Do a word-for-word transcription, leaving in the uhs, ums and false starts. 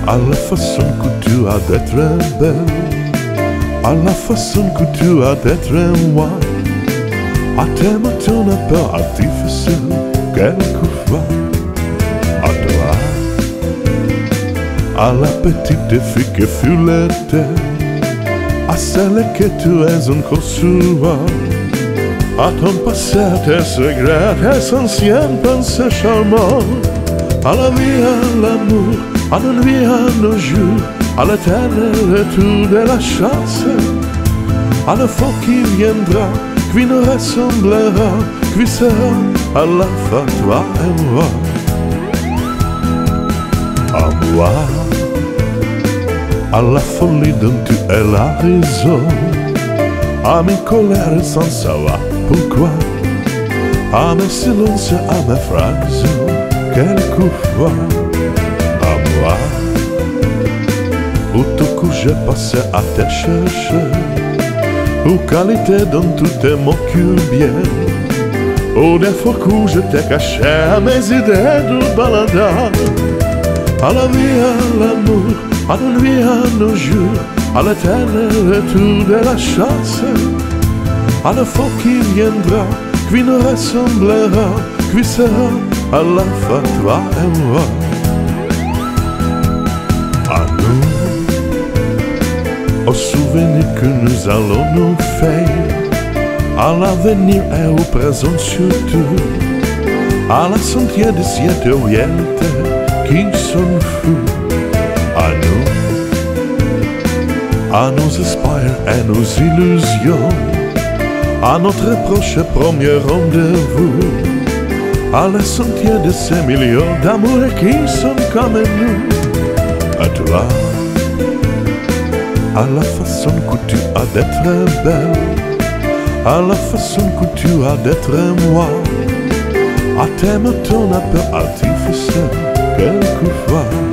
à la façon que tu as d'être belle, à la façon que tu as d'être moi. À thème ton appel artificiel, quelquefois. À toi, à la petite fille qui fut l'été, à celle que tu es encore souvent, à ton passé, tes secrets, tes anciennes pensées charmantes, à la vie, à l'amour, à la nuit, à nos jours, à l'éternel retour de la chasse, à la fois qui viendra, qui nous ressemblera, qui sera à la fin toi et moi. À moi, à la folie dont tu es la raison, à mes colères sans savoir pourquoi, à mes silences, à mes phrases, quelquefois. À moi, où tout que j'ai passé à te chercher, aux qualités dont tu te moques bien, aux défauts que je t'ai cachés, à mes idées de baladeur, à la vie, à l'amour, à la nuit, à nos jours, à l'éternel retour de la chasse, à la fois qui viendra, qui nous ressemblera, qui sera à la fin toi et moi. À nous, aux souvenirs que nous allons nous faire, à l'avenir et au présent surtout, à la sentier de cette oriente qui sont fous. À nous, à nos espoirs et nos illusions, à notre proche premier rendez-vous, à la sentier de ces millions d'amours qui sont comme nous. À toi, à la façon que tu as d'être belle, à la façon que tu as d'être moi, à thème ton appel artificiel quelquefois.